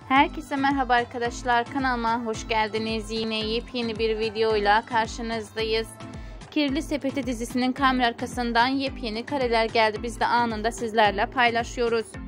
Herkese merhaba arkadaşlar, kanalıma hoş geldiniz. Yine yepyeni bir videoyla karşınızdayız. Kirli Sepeti dizisinin kamera arkasından yepyeni kareler geldi. Biz de anında sizlerle paylaşıyoruz.